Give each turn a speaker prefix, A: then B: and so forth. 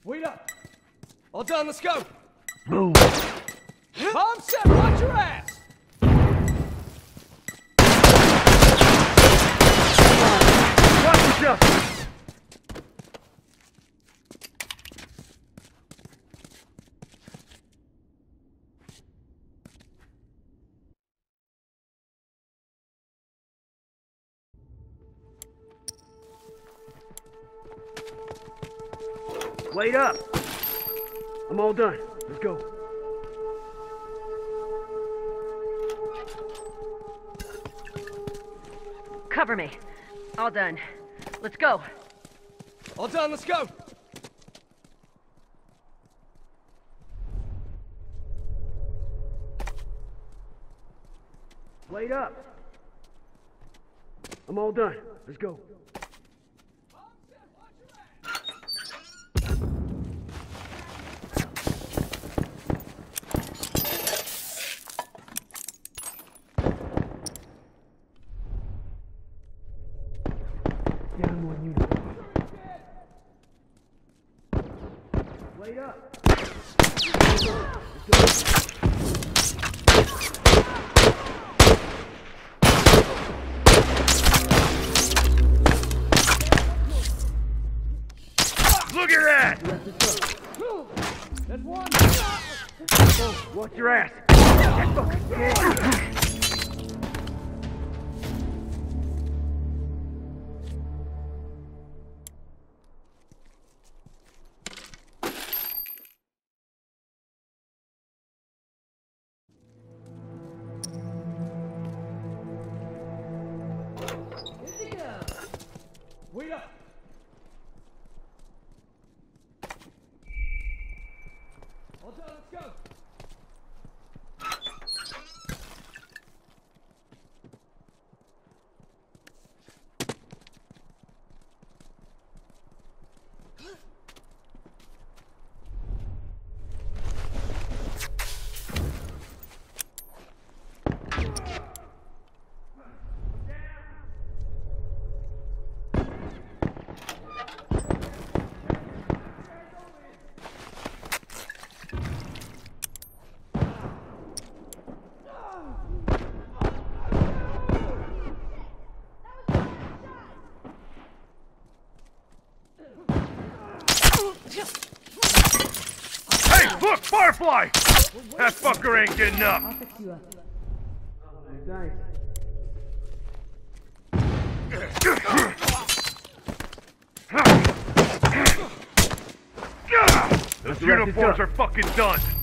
A: Wait up! All done, let's go!
B: Move!
A: Bomb set, watch your ass!
B: Watch yourself! Wait up! I'm all done. Let's go.
C: Cover me. All done. Let's go.
A: All done, let's go!
B: Wait up! I'm all done. Let's go. Down one uniform. Wait up! Look at that!
A: That's one!
B: Oh, watch your ass! That fucking dead!
A: Wait up! All done, let's go!
B: Hey, look! Firefly! That fucker ain't getting up!
C: I'll fix you up.
B: Those uniforms are fucking done!